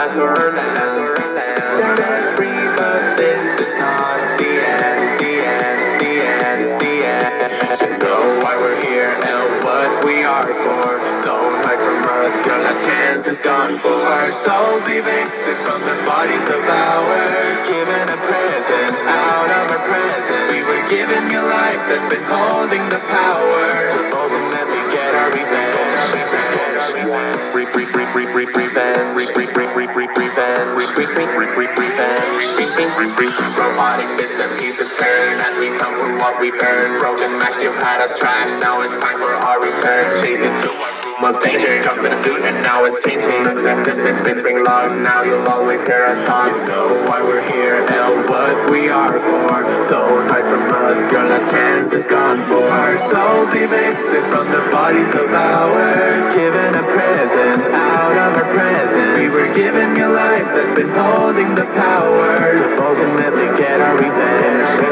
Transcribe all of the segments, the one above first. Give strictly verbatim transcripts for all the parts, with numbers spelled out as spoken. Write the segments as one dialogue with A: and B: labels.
A: last or last. They're set free, but this is not the end, the end, the end, the end. You know why we're here and what we are for. Don't hide from us, your last chance is gone for. Our souls evicted from the bodies of ours, given a presence out of our presence. We were given your life that's been holding the power to ultimately get our revenge. Re re re re re revenge. Re re re re re revenge. Re re re re re revenge. Robotic bits and pieces turn as we come from what we earned. Broken match, you've had us trapped. Now it's time for our return. Chasing to one room of danger. Jump in a suit and now it's changing. Acceptance been bring love. Now you'll always hear us talk. You know why we're here and what we are for. Don't hide from us. Your last chance is gone for. Our souls evicted from the bodies of ours, given a presence out of our presence. We were given your life that's been holding the power to ultimately get our revenge.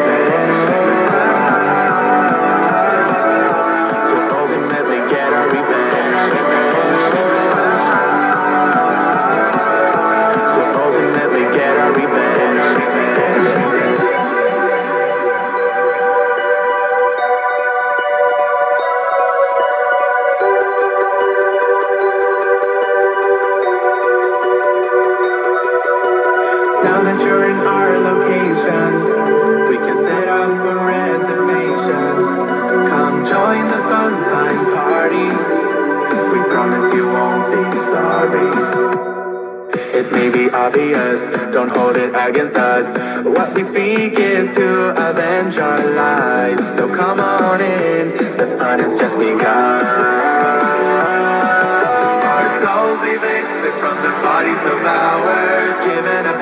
A: To ultimately get our revenge. To ultimately get our revenge. Now that you're in our location, we can set up a reservation. Come join the fun time party. We promise you won't be sorry. It may be obvious, don't hold it against us. What we seek is to avenge our lives. So come on in, the fun has just begun. Our souls evicted from the bodies of ours, given a